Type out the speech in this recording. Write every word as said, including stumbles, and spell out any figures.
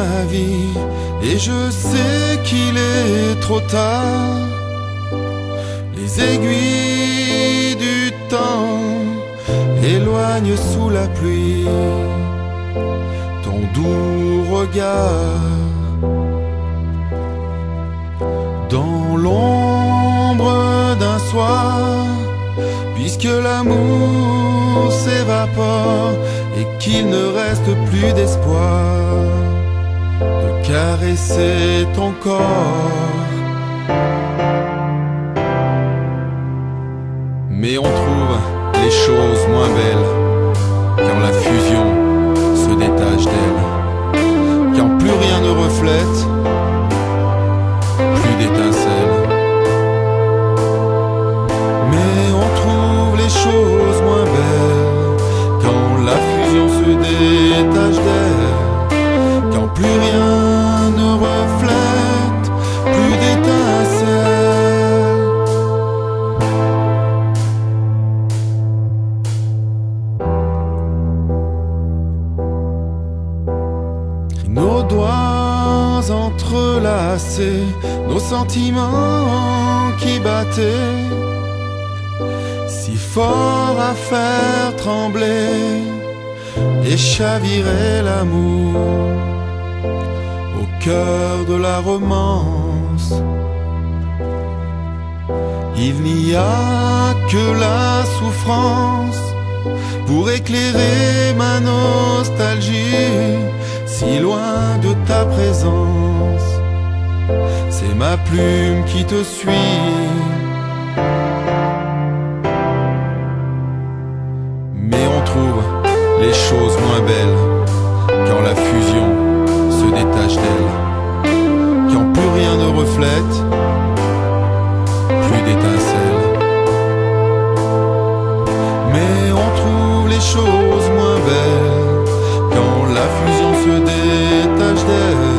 ma vie, et je sais qu'il est trop tard. Les aiguilles du temps éloignent sous la pluie ton doux regard. Dans l'ombre d'un soir, puisque l'amour s'évapore et qu'il ne reste plus d'espoir de caresser ton corps. Mais on trouve les choses moins belles quand la fusion se détache d'elle, quand plus rien ne reflète, plus d'étincelles. Mais on trouve les choses moins belles quand la fusion se détache d'elle, quand plus rien ne reflète, plus d'étincelles. Nos doigts entrelacés, nos sentiments qui battaient si fort à faire trembler et chavirer l'amour au cœur de la romance. Il n'y a que la souffrance pour éclairer ma nostalgie, si loin de ta présence. C'est ma plume qui te suit. Mais on trouve les choses moins belles quand la fusion se détache d'elle, quand plus rien ne reflète, plus d'étincelles. Mais on trouve les choses moins belles quand la fusion se détache d'elle,